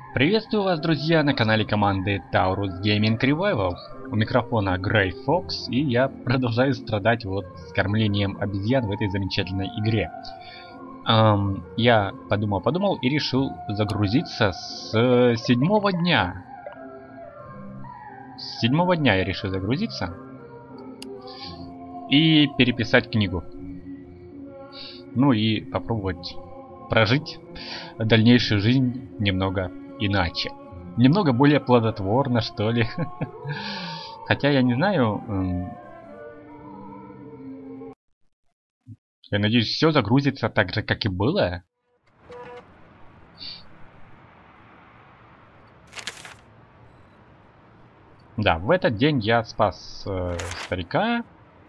Приветствую вас, друзья, на канале команды Taurus Gaming Revival. У микрофона Grey Fox, и я продолжаю страдать с кормлением обезьян в этой замечательной игре. Я подумал и решил загрузиться с седьмого дня. С седьмого дня я решил загрузиться и переписать книгу. Ну и попробовать прожить дальнейшую жизнь немного иначе. Немного более плодотворно, что ли. Хотя я не знаю. Я надеюсь, все загрузится так же, как и было. Да, в этот день я спас старика.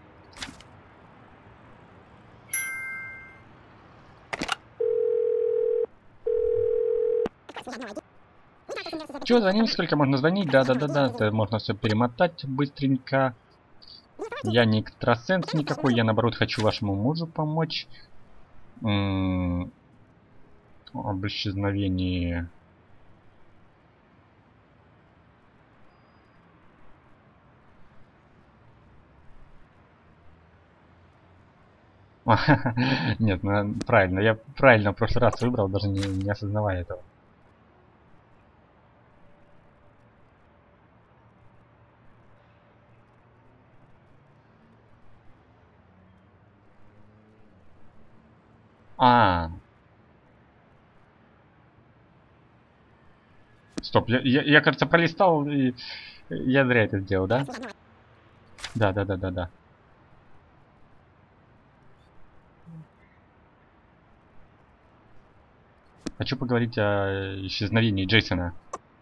Чё, звоним? Сколько можно звонить? Да, это можно все перемотать быстренько. Я не экстрасенс никакой, я наоборот хочу вашему мужу помочь. Об исчезновении. Нет, ну правильно, я правильно в прошлый раз выбрал, даже не осознавая этого. Стоп, я кажется, пролистал, и я зря это сделал, да? Да. Хочу поговорить о исчезновении Джейсона.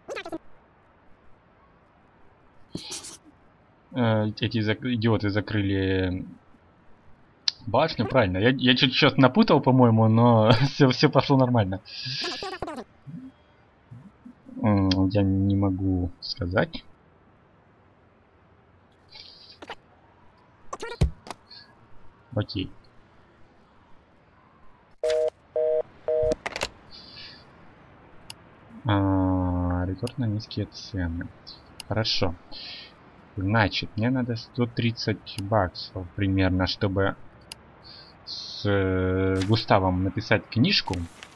Эти идиоты закрыли башню, правильно. Я чуть сейчас напутал, по-моему, но все пошло нормально. Я не могу сказать. Окей. Рекорд на низкие цены. Хорошо. Значит, мне надо 130 баксов примерно, чтобы с Густавом написать книжку.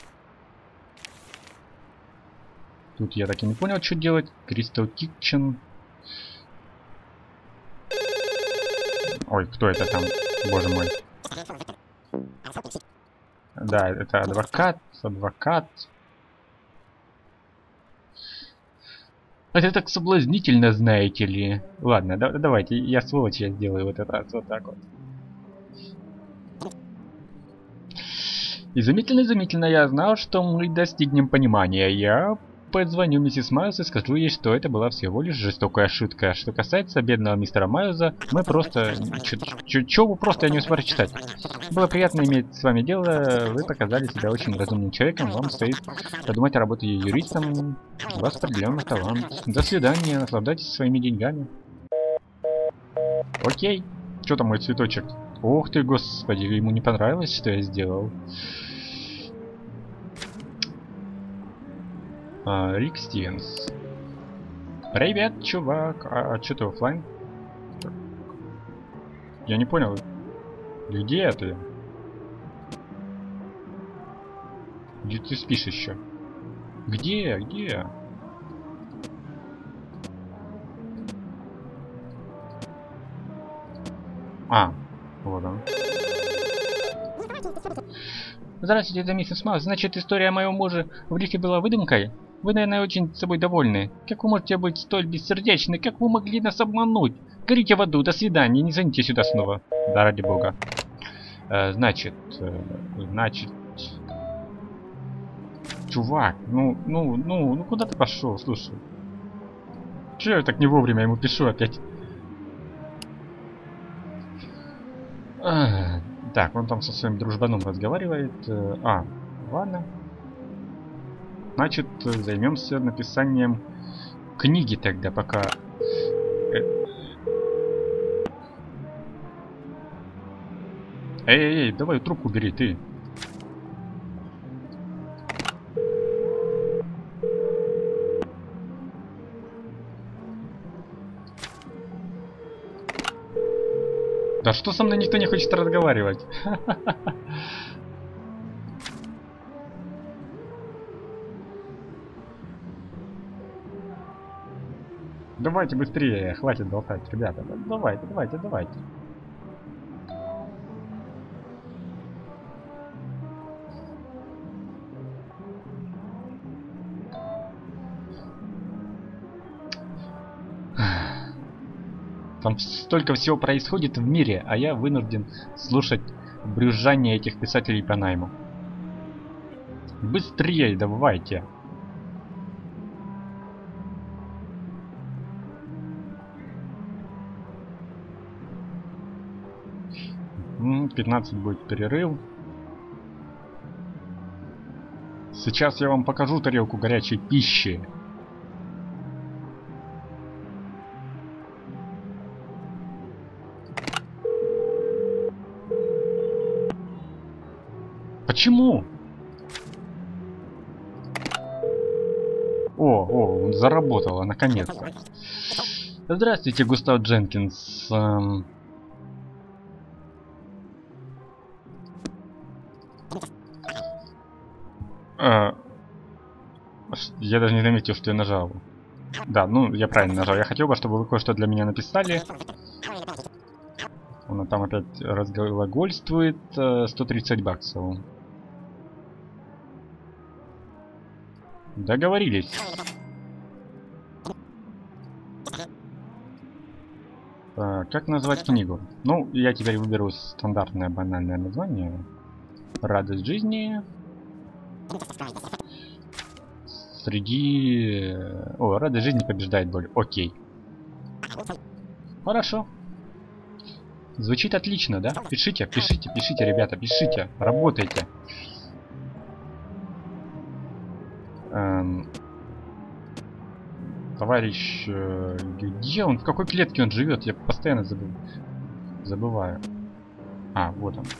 Тут я так и не понял, что делать. Crystal Kitchen. Ой, кто это там? Боже мой. Да, это адвокат. Это так соблазнительно, знаете ли. Ладно, давайте, я сволочь, я сделаю в этот раз вот так вот. И замечательно, я знал, что мы достигнем понимания. Я позвоню миссис Майлз и скажу ей, что это была всего лишь жестокая шутка. Что касается бедного мистера Майлза, мы просто... Чё вы просто, я не успел читать. Было приятно иметь с вами дело, вы показали себя очень разумным человеком, вам стоит подумать о работе юристом, у вас определенный талант. До свидания, наслаждайтесь своими деньгами. Окей. Чё там мой цветочек? Ух ты, господи, ему не понравилось, что я сделал. Рик Стивенс. Привет, чувак. А что ты оффлайн? Я не понял. Где ты? Где ты спишь еще? Где? Вот он. Здравствуйте, это миссис Маус. Значит, история о моем муже в рифе была выдумкой? Вы, наверное, очень собой довольны. Как вы можете быть столь бессердечны? Как вы могли нас обмануть? Горите в аду, до свидания, не звоните сюда снова. Да, ради бога. Значит... Чувак, ну куда ты пошел, слушай? Чё я так не вовремя ему пишу опять? Так, он там со своим дружбаном разговаривает. Ладно. Значит, займемся написанием книги тогда, пока... Эй, давай трубку бери, ты. Да что со мной никто не хочет разговаривать? Давайте быстрее, хватит болтать, ребята. Давайте, давайте, давайте. Там столько всего происходит в мире, а я вынужден слушать брюзжание этих писателей по найму. Быстрее давайте. — 15 будет перерыв. Сейчас я вам покажу тарелку горячей пищи. Почему? О, заработало, наконец-то. Здравствуйте, Густав Дженкинс. Я даже не заметил, что я нажал. Да, ну, я правильно нажал. Я хотел бы, чтобы вы кое-что для меня написали. Она там опять разглагольствует. 130 баксов. Договорились. Как назвать книгу? Ну, я теперь выберу стандартное банальное название. Радость жизни. Среди... О, радость жизни побеждает боль. Окей. Хорошо. Звучит отлично, да? Пишите, пишите, пишите, ребята, пишите. Работайте. Товарищ... Где он? В какой клетке он живет? Я постоянно забываю. А, вот он.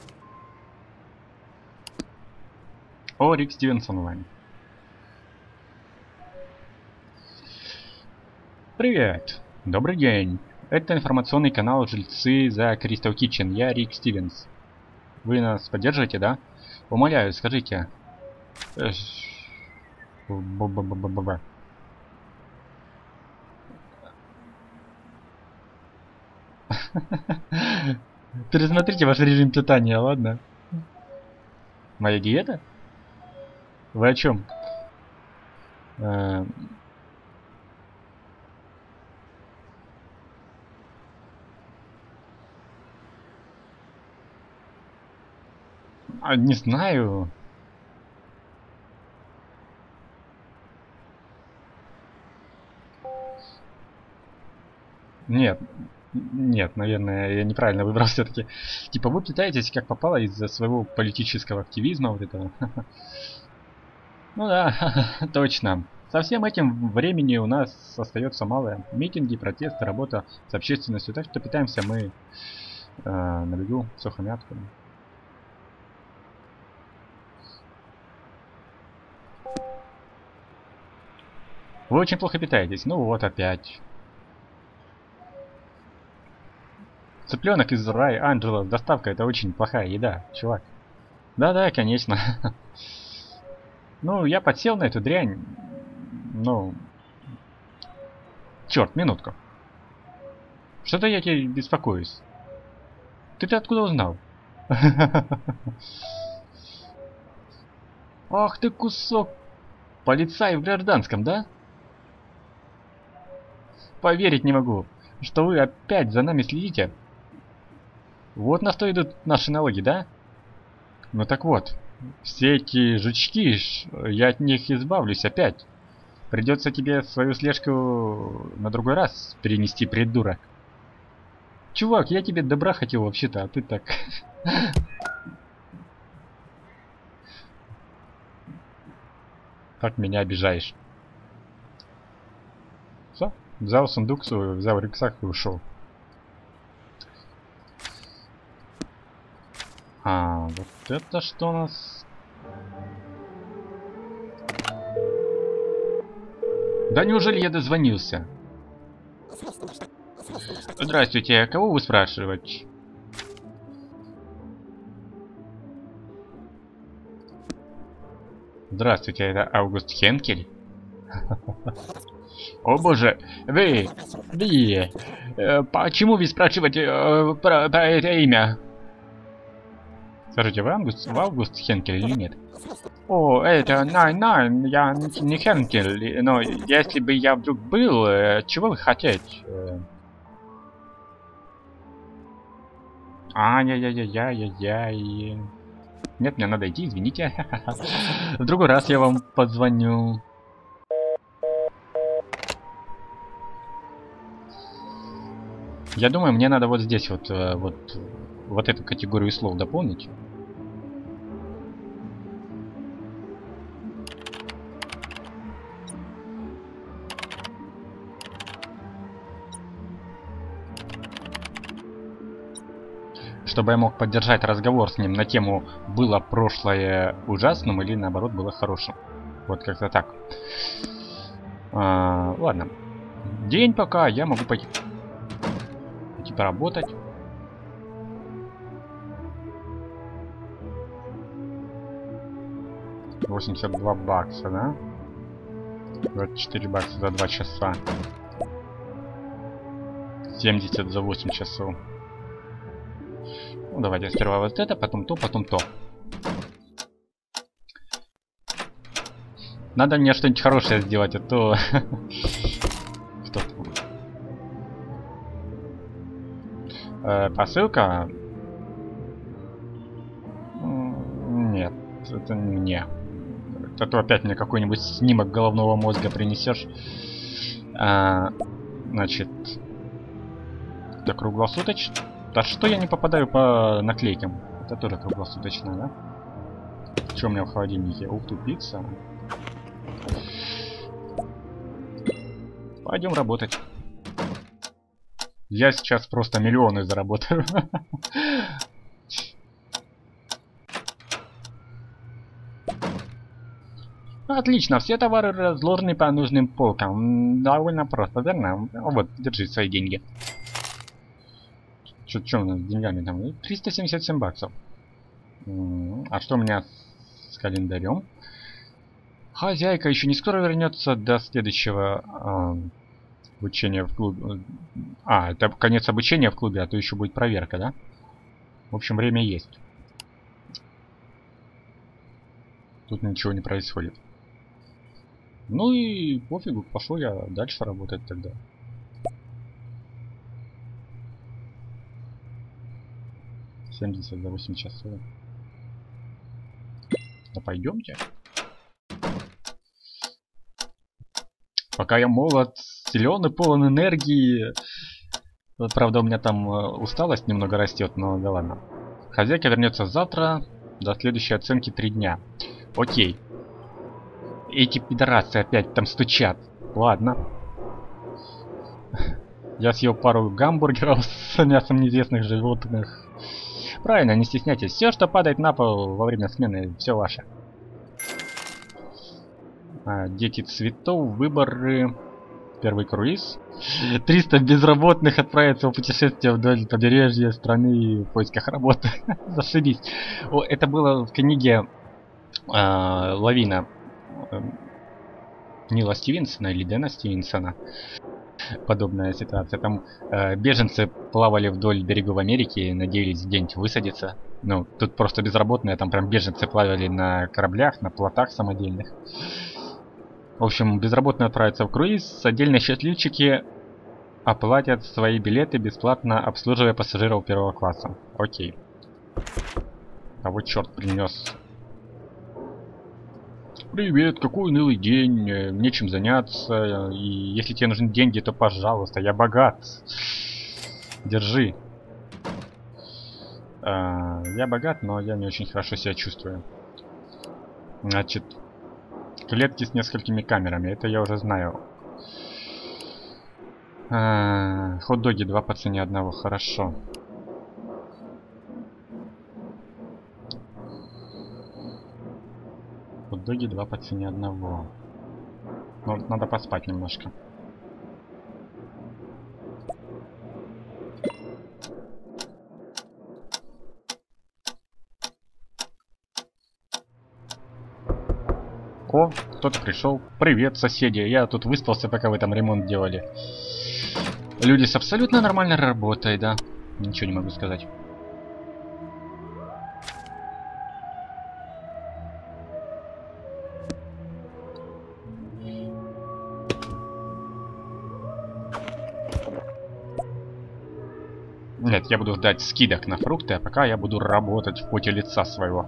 О, Рик Стивенсон онлайн. Привет. Добрый день. Это информационный канал «Жильцы за Crystal Kitchen». Я Рик Стивенс. Вы нас поддерживаете, да? Умоляю, скажите. Пересмотрите ваш режим питания, ладно? Моя диета? Вы о чем? Не знаю. Нет, наверное, я неправильно выбрал все-таки. Типа вы питаетесь как попало из-за своего политического активизма вот этого. Ну да, точно. Со всем этим времени у нас остается мало. Митинги, протесты, работа с общественностью. Так что питаемся мы на бегу сухомятками. Вы очень плохо питаетесь. Ну вот опять. Цыпленок из рая Анджело. Доставка — это очень плохая еда, чувак. Да-да, конечно. Ну, я подсел на эту дрянь. Ну... Черт, минутку. Что-то я тебе беспокоюсь. Ты-то откуда узнал? Ах ты кусок. Полицай в гражданском, да? Поверить не могу, что вы опять за нами следите. Вот на что идут наши налоги, да? Ну так вот, все эти жучки, я от них избавлюсь опять. Придется тебе свою слежку на другой раз перенести, придурок. Чувак, я тебе добра хотел вообще-то, а ты так... Так меня обижаешь. Все, взял сундук свой, взял рюкзак и ушел. А, вот это что у нас? Да неужели я дозвонился? Здравствуйте, кого вы спрашиваете? Здравствуйте, это Август Хенкель. О боже, вы, почему вы спрашиваете про это имя? Скажите, вы Август Хенкель или нет? О, это, nein, я не Хенкель, но если бы я вдруг был, чего вы хотите? Ай-яй-яй-яй-яй-яй. Нет, мне надо идти, извините. В другой раз я вам позвоню. Я думаю, мне надо вот здесь вот эту категорию слов дополнить. Чтобы я мог поддержать разговор с ним на тему «Было прошлое ужасным» или наоборот «Было хорошим». Вот как-то так. Ладно. День пока, я могу пойти поработать. $82, да? 24 бакса за 2 часа. 70 за 8 часов. Ну, давайте сперва вот это, потом то, потом то. Надо мне что-нибудь хорошее сделать, а то... Кто посылка? Нет, это не мне. А то опять мне какой-нибудь снимок головного мозга принесешь. Значит... Это круглосуточно? Да что я не попадаю по наклейкам? Это тоже круглосуточно, да? Что у меня в холодильнике? Ух ты, пицца. Пойдем работать. Я сейчас просто миллионы заработаю. Отлично, все товары разложены по нужным полкам. Довольно просто, верно? Вот, держи свои деньги. Что у нас с деньгами там? 377 баксов. А что у меня с календарем? Хозяйка еще не скоро вернется до следующего обучения в клубе. Это конец обучения в клубе, а то еще будет проверка, да? В общем, время есть. Тут ничего не происходит. Ну и пофигу, пошел я дальше работать тогда. За 8 часов. Да пойдемте. Пока я молод, силен и полон энергии. Вот, правда, у меня там усталость немного растет, но да ладно. Хозяйка вернется завтра. До следующей оценки 3 дня. Окей. Эти пидорасы опять там стучат. Ладно. Я съел пару гамбургеров с мясом неизвестных животных. Правильно, не стесняйтесь. Все, что падает на пол во время смены, все ваше. Дети цветов, выборы, первый круиз. 300 безработных отправятся в путешествие вдоль побережья страны в поисках работы. Зашибись. Это было в книге «Лавина» Нила Стивенсона или Дэна Стивенсона. Подобная ситуация. Там беженцы плавали вдоль берегов Америки и надеялись где-нибудь высадиться. Ну, тут просто безработные, там прям беженцы плавали на кораблях, на плотах самодельных. В общем, безработные отправятся в круиз, отдельные счастливчики оплатят свои билеты, бесплатно обслуживая пассажиров первого класса. Окей. А вот черт принес. Привет, какой унылый день, нечем заняться, и если тебе нужны деньги, то пожалуйста, я богат. Держи. Я богат, но я не очень хорошо себя чувствую. Значит, клетки с несколькими камерами, это я уже знаю. Хот-доги 2 по цене одного, хорошо. Хот-доги 2 по цене одного. Но надо поспать немножко. О, кто-то пришел. Привет, соседи. Я тут выспался, пока вы там ремонт делали. Люди с абсолютно нормальной работой, да. Ничего не могу сказать. Нет, я буду ждать скидок на фрукты, а пока я буду работать в поте лица своего.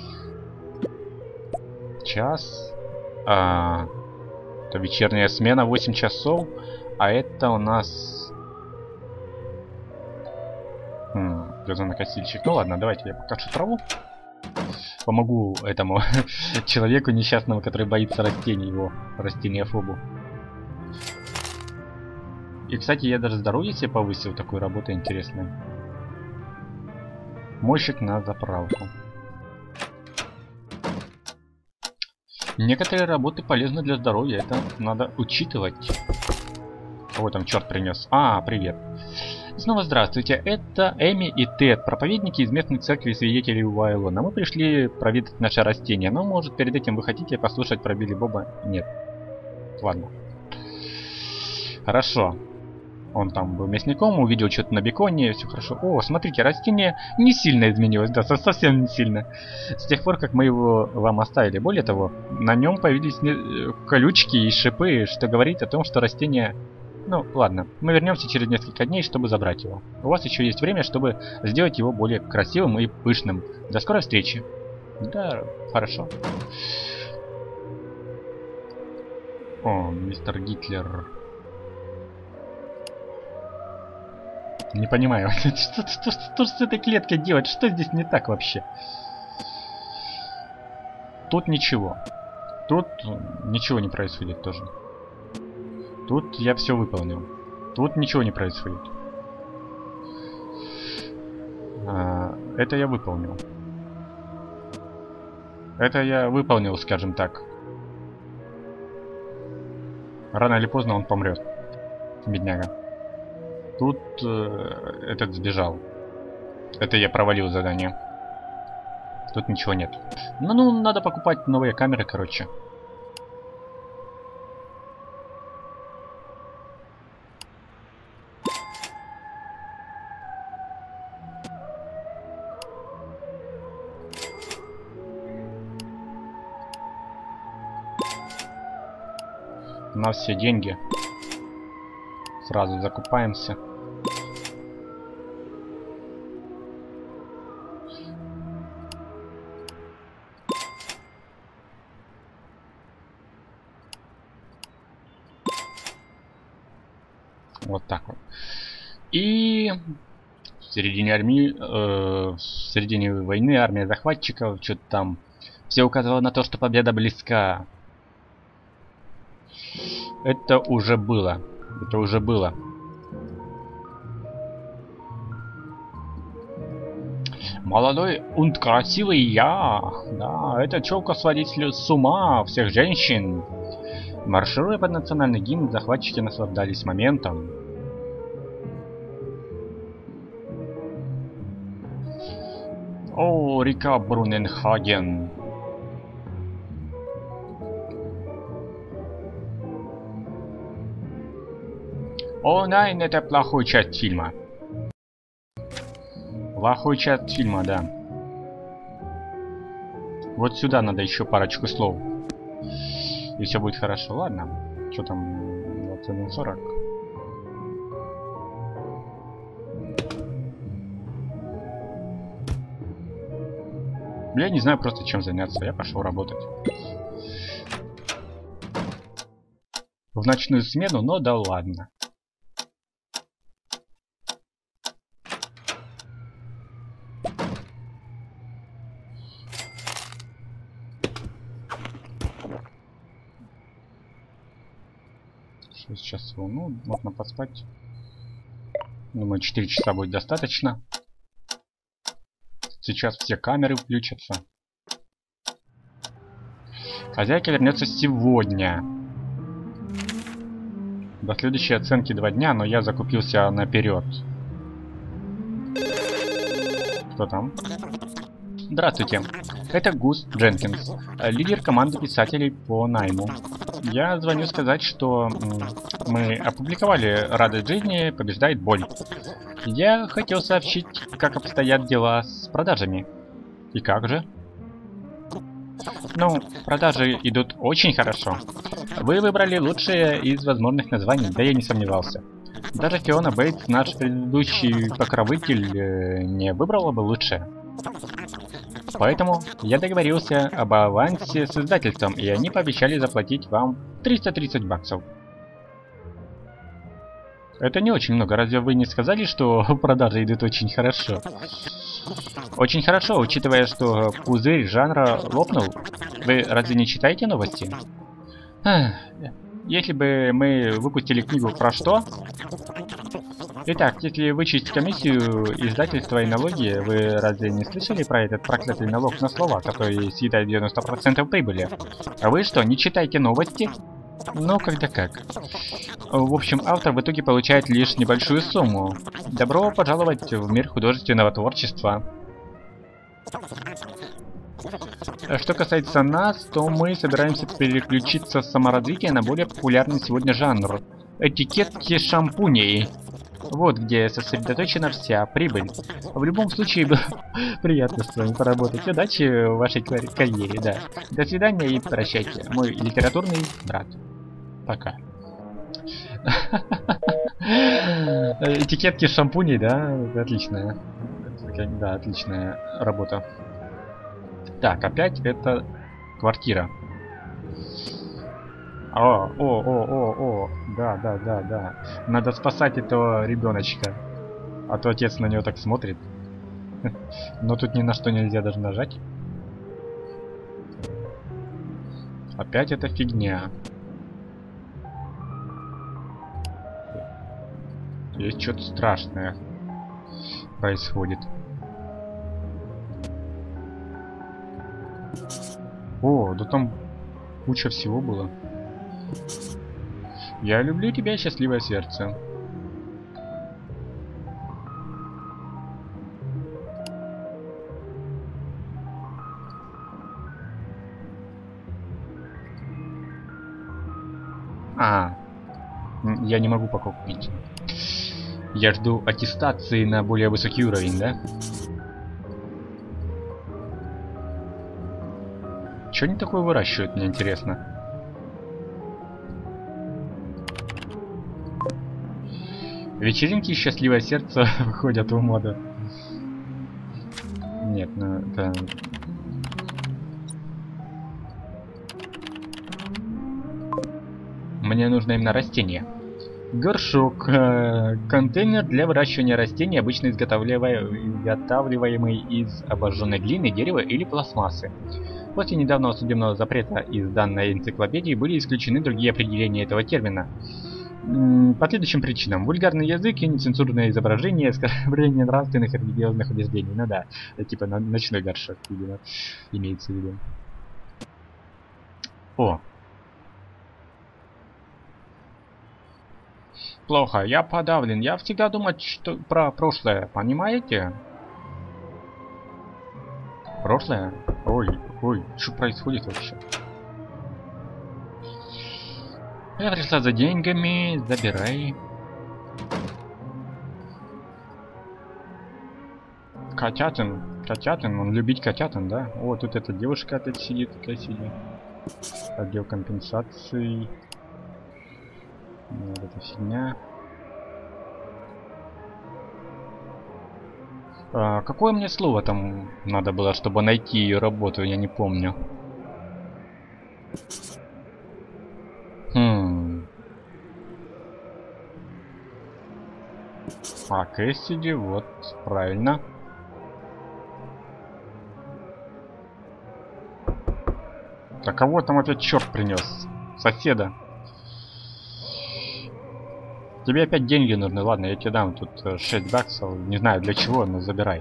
Час. Это вечерняя смена, 8 часов. А это у нас... газонокосильщик. Ну ладно, давайте я покажу траву. Помогу этому человеку несчастному, который боится растений, его растениефобу. И, кстати, я даже здоровье себе повысил, такую работу интересную. Мойщик на заправку. Некоторые работы полезны для здоровья, это надо учитывать. Кого там черт принес? А, привет. Снова здравствуйте, это Эми и Тед, проповедники из местной церкви свидетелей Вайлона. Мы пришли проведать наше растение, но может перед этим вы хотите послушать про Билли Боба? Нет. Ладно. Хорошо. Он там был мясником, увидел что-то на беконе, все хорошо. О, смотрите, растение не сильно изменилось, да, совсем не сильно. С тех пор, как мы его вам оставили. Более того, на нем появились колючки и шипы, что говорит о том, что растение... Ну, ладно, мы вернемся через несколько дней, чтобы забрать его. У вас еще есть время, чтобы сделать его более красивым и пышным. До скорой встречи. Да, хорошо. О, мистер Гитлер... Не понимаю, что с этой клеткой делать? Что здесь не так вообще? Тут ничего. Тут ничего не происходит тоже. Тут я все выполнил. Тут ничего не происходит. Это я выполнил. Это я выполнил, скажем так. Рано или поздно он помрет. Бедняга. Тут этот сбежал. Это я провалил задание. Тут ничего нет. Ну, надо покупать новые камеры, короче. У нас все деньги. Сразу закупаемся. Вот так вот. И в середине армии, в середине войны армия захватчиков, что-то там, все указывало на то, что победа близка. Это уже было. Это уже было. Молодой и красивый я. Да, эта челка сводит с ума всех женщин. Маршируя под национальный гимн, захватчики наслаждались моментом. О, река Бруненхаген. О, найн, это плохая часть фильма. Плохая часть фильма, да. Вот сюда надо еще парочку слов. И все будет хорошо. Ладно. Что там? 21:40. Я не знаю просто чем заняться. Я пошел работать. В ночную смену, но да ладно. Сейчас ну, можно поспать. Думаю, 4 часа будет достаточно. Сейчас все камеры включатся. Хозяйка вернется сегодня. До следующей оценки 2 дня, но я закупился наперед. Кто там? Здравствуйте. Это Гус Дженкинс, лидер команды писателей по найму. Я звоню сказать, что мы опубликовали «Радость жизни побеждает боль». Я хотел сообщить, как обстоят дела с продажами. И как же? Ну, продажи идут очень хорошо. Вы выбрали лучшее из возможных названий, да я не сомневался. Даже Фиона Бейтс, наш предыдущий покровитель, не выбрала бы лучшее. Поэтому я договорился об авансе с издательством, и они пообещали заплатить вам 330 баксов. Это не очень много, разве вы не сказали, что продажи идут очень хорошо? Очень хорошо, учитывая, что пузырь жанра лопнул. Вы разве не читаете новости? Если бы мы выпустили книгу про что? Итак, если вычесть комиссию, издательства и налоги, вы разве не слышали про этот проклятый налог на слова, который съедает 90% прибыли? А вы что, не читаете новости? Ну, когда как. В общем, автор в итоге получает лишь небольшую сумму. Добро пожаловать в мир художественного творчества. Что касается нас, то мы собираемся переключиться с саморазвития на более популярный сегодня жанр — этикетки шампуней. Вот где сосредоточена вся прибыль. В любом случае, было приятно с вами поработать. Удачи в вашей карьере, да. До свидания и прощайте, мой литературный брат. Пока. Этикетки шампуней, да? Отличная. Да, отличная работа. Так, опять это квартира. О, да. Надо спасать этого ребеночка. А то отец на него так смотрит. Но тут ни на что нельзя даже нажать. Опять эта фигня. Есть что-то страшное происходит. О, да там куча всего было. Я люблю тебя, счастливое сердце. Я не могу пока купить. Я жду аттестации на более высокий уровень, да? Что они такое выращивают, мне интересно. Вечеринки «Счастливое сердце» выходят в моду. Нет, ну это... Мне нужно именно растение. Горшок. Контейнер для выращивания растений, обычно изготавливаемый из обожженной глины, дерева или пластмассы. После недавнего судебного запрета из данной энциклопедии были исключены другие определения этого термина. По следующим причинам. Вульгарный язык и нецензурное изображение, оскорбление нравственных и религиозных убеждений. Ну да, это типа ночной горшок, видимо, имеется в виду. О! Плохо, я подавлен. Я всегда думаю, что про прошлое, понимаете? Прошлое? Ой, что происходит вообще? Я пришла за деньгами, забирай. Котятин, он любит котятин, да? О, тут эта девушка опять сидит, красивая. Отдел компенсаций. Вот эта фигня. Какое мне слово там надо было, чтобы найти ее работу, я не помню. Кэссиди, вот, правильно. А кого там опять черт принес? Соседа. Тебе опять деньги нужны, ладно, я тебе дам тут 6 баксов, не знаю для чего, но забирай.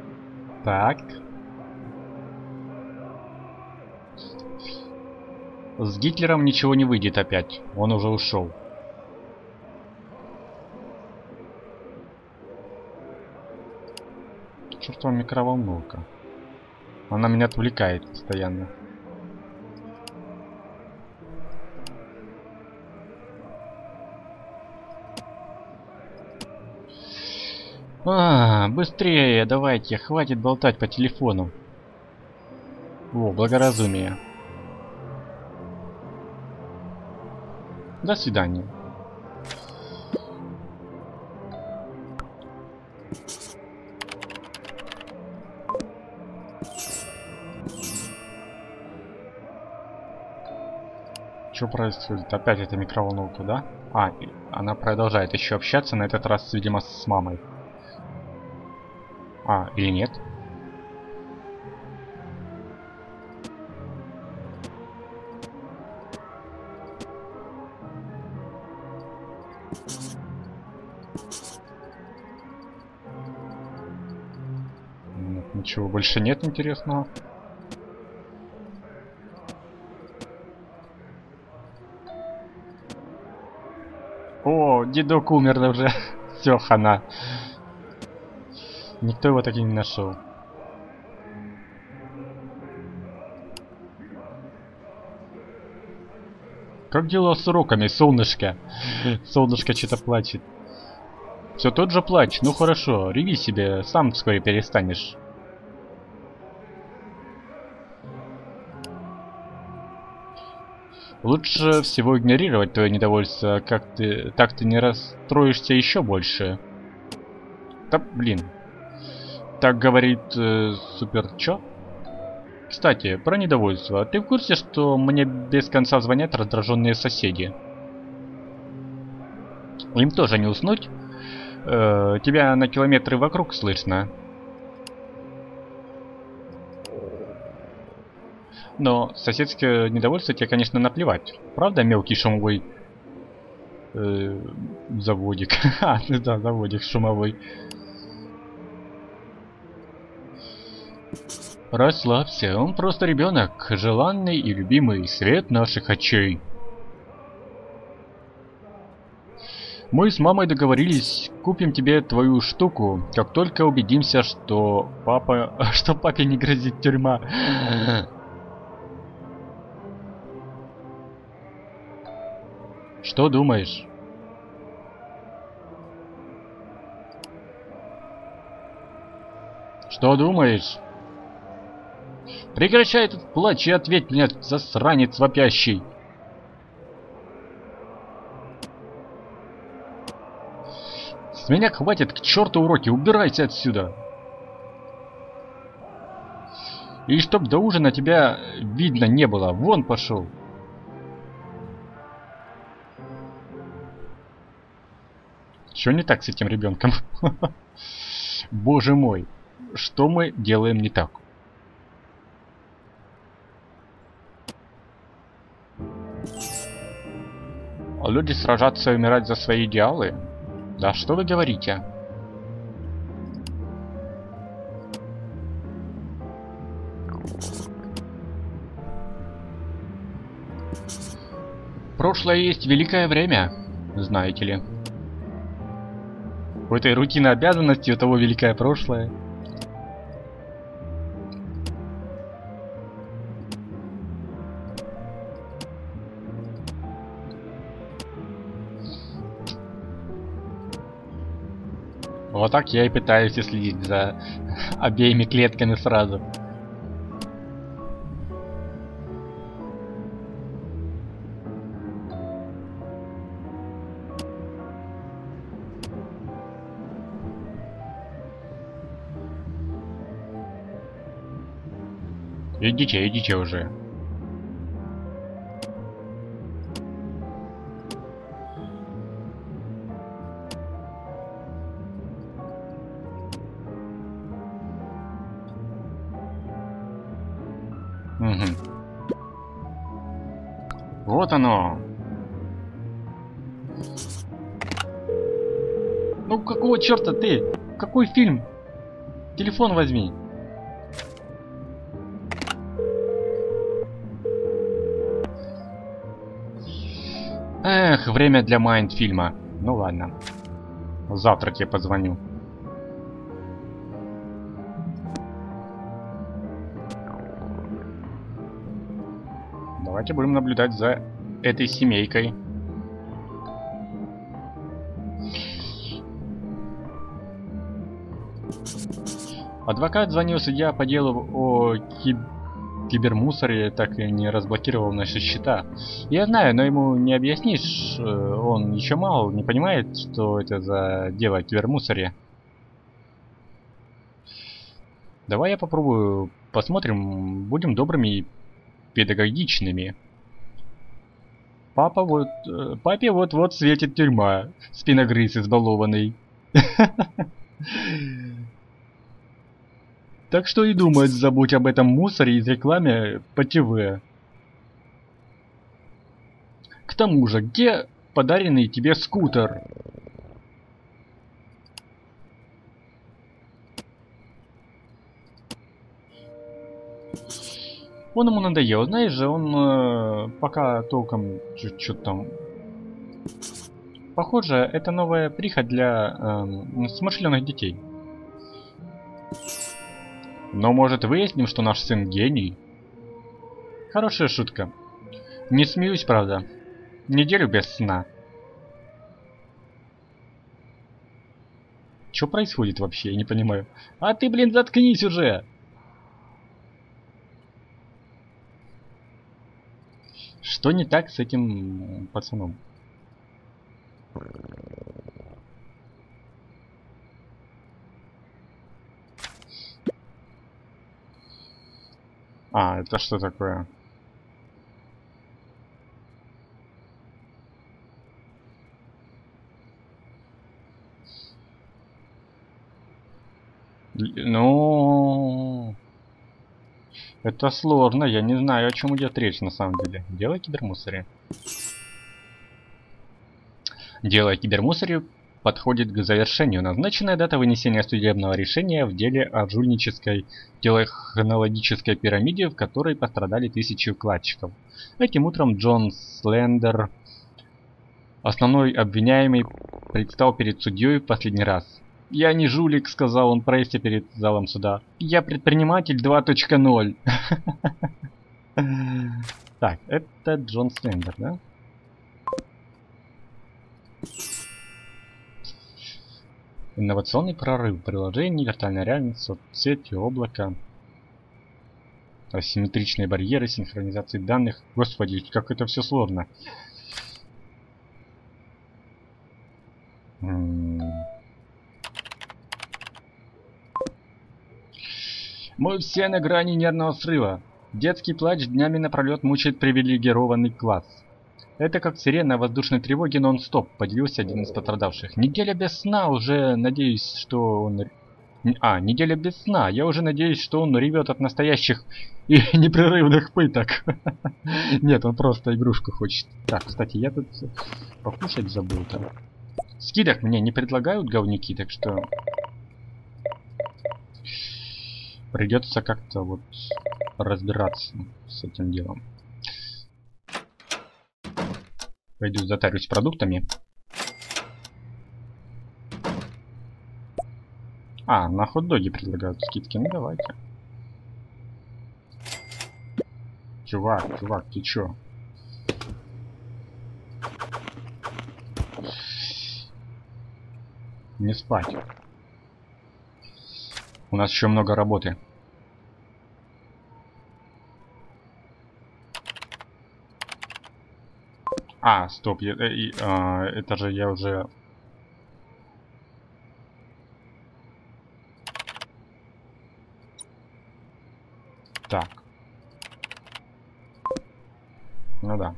Так. С Гитлером ничего не выйдет опять. Он уже ушел. Чёртова микроволновка. Она меня отвлекает постоянно. Быстрее, давайте, хватит болтать по телефону. О, благоразумие. До свидания. Что происходит? Опять эта микроволновка, да? Она продолжает еще общаться, на этот раз, видимо, с мамой. Или нет? Нет, ничего больше нет интересного. О, дедок умер уже. Все, хана. Никто его так и не нашел. Как дела с уроками, солнышко? Солнышко что-то плачет. Все тот же плач. Ну хорошо, реви себе, сам вскоре перестанешь. Лучше всего игнорировать твое недовольство, так ты не расстроишься еще больше. Да блин. Так говорит Супер Чо? Кстати, про недовольство. Ты в курсе, что мне без конца звонят раздраженные соседи? Им тоже не уснуть? Тебя на километры вокруг слышно. Но соседское недовольство тебе, конечно, наплевать. Правда, мелкий шумовой заводик? Да, заводик шумовой. Расслабься, он просто ребенок, желанный и любимый, свет наших очей. Мы с мамой договорились, купим тебе твою штуку, как только убедимся, что папе не грозит тюрьма. Что думаешь? Что думаешь? Прекращай этот плач и ответь мне, засранец вопящий. С меня хватит, к черту уроки, убирайся отсюда. И чтоб до ужина тебя видно не было, вон пошел. Что не так с этим ребенком? Боже мой, что мы делаем не так? Люди сражаться и умирать за свои идеалы? Да что вы говорите? Прошлое есть великое время, знаете ли. У этой рутины обязанностей у того великое прошлое. Вот так я и пытаюсь следить за обеими клетками сразу. Идите, идите уже. Угу. Вот оно. Ну какого черта ты? Какой фильм? Телефон возьми. Эх, время для майнд-фильма. Ну ладно. Завтра тебе позвоню. Давайте будем наблюдать за этой семейкой. Адвокат звонил судья по делу о кибермусоре, так и не разблокировал наши счета. Я знаю, но ему не объяснишь, он еще мало не понимает, что это за дело о кибермусоре. Давай я попробую, посмотрим, будем добрыми и педагогичными. Папе вот-вот светит тюрьма, спиногрыз избалованный. Так что и думать забудь об этом мусоре из рекламы по ТВ. К тому же, где подаренный тебе скутер? Он ему надоел, знаешь же, он пока толком что-то там... Похоже, это новая прихоть для смышленых детей. Но может выясним, что наш сын гений? Хорошая шутка. Не смеюсь, правда. Неделю без сна. Что происходит вообще? Я не понимаю. А ты, блин, заткнись уже! Что не так с этим пацаном? А, это что такое? Ну, это сложно, я не знаю, о чем идет речь на самом деле. Дело о кибермусоре. Дело о кибермусоре подходит к завершению. Назначенная дата вынесения судебного решения в деле о жульнической телехронологической пирамиде, в которой пострадали тысячи вкладчиков. Этим утром Джон Слендер, основной обвиняемый, предстал перед судьей в последний раз. «Я не жулик», — сказал он прессе перед залом суда. «Я предприниматель 2.0». Так, это Джон Слендер, да? Инновационный прорыв. Приложение, виртуальная реальность, соцсети, облако, асимметричные барьеры, синхронизации данных. Господи, как это все сложно. Мы все на грани нервного срыва. Детский плач днями напролет мучает привилегированный класс. Это как сирена воздушной тревоги нон-стоп, поделился один из пострадавших. Неделя без сна, уже надеюсь, что он... неделя без сна. Я уже надеюсь, что он ревет от настоящих и непрерывных пыток. Нет, он просто игрушку хочет. Так, кстати, я тут покушать забыл там. Скидок мне не предлагают говнюки, так что... Придется как-то вот разбираться с этим делом. Пойду затарюсь продуктами. А, на хот-доги предлагают скидки. Ну давайте. Чувак, ты чё? Не спать. У нас еще много работы. А, стоп, это же я уже... Так. Ну да.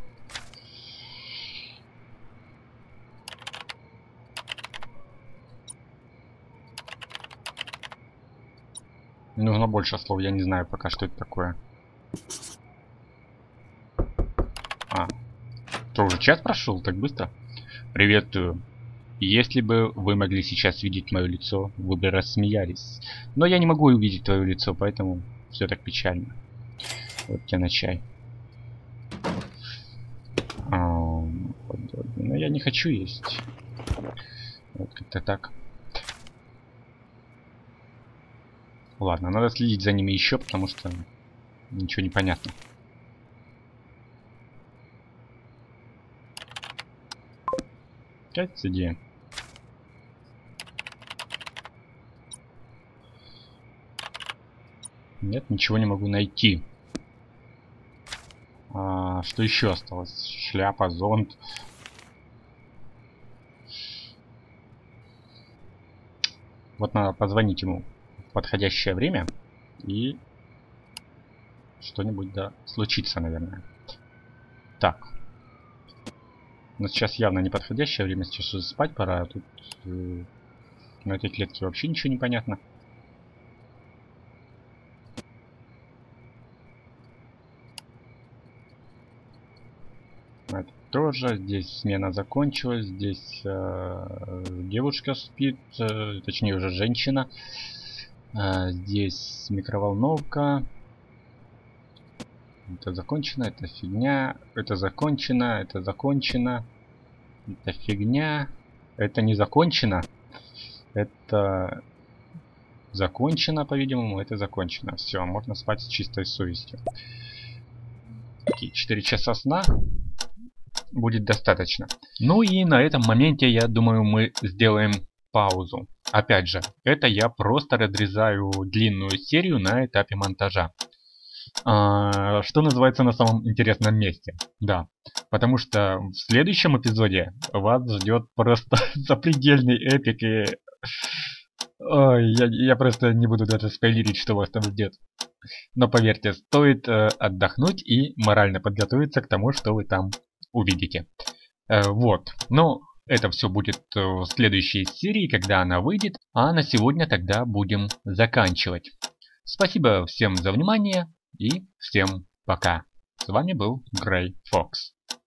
Нужно больше слов, я не знаю пока, что это такое. А. Что, уже час прошел? Так быстро? Приветствую. Если бы вы могли сейчас видеть мое лицо, вы бы рассмеялись. Но я не могу увидеть твое лицо, поэтому все так печально. Вот тебе на чай. я не хочу есть. Вот как-то так. Ладно, надо следить за ними еще, потому что ничего не понятно. Опять идея. Нет, ничего не могу найти. Что еще осталось? Шляпа, зонт. Вот надо позвонить ему в подходящее время. И что-нибудь, да, случится, наверное. Так. Но сейчас явно неподходящее время. Сейчас уже спать пора. А тут на этой клетке вообще ничего не понятно. Это тоже. Здесь смена закончилась. Здесь девушка спит. Точнее, уже женщина. Здесь микроволновка. Это закончено. Это фигня. Это закончено. Это закончено. Это фигня. Это не закончено. Это закончено, по-видимому. Это закончено. Все, можно спать с чистой совестью. 4 часа сна будет достаточно. Ну и на этом моменте, я думаю, мы сделаем паузу. Опять же, это я просто разрезаю длинную серию на этапе монтажа. Что называется, на самом интересном месте. Да, потому что в следующем эпизоде вас ждет просто запредельный эпик. И ой, я просто не буду даже спойлерить, что вас там ждет. Но поверьте, стоит отдохнуть и морально подготовиться к тому, что вы там увидите. Вот. Но это все будет в следующей серии, когда она выйдет. А на сегодня тогда будем заканчивать. Спасибо всем за внимание и всем пока. С вами был Грей Фокс.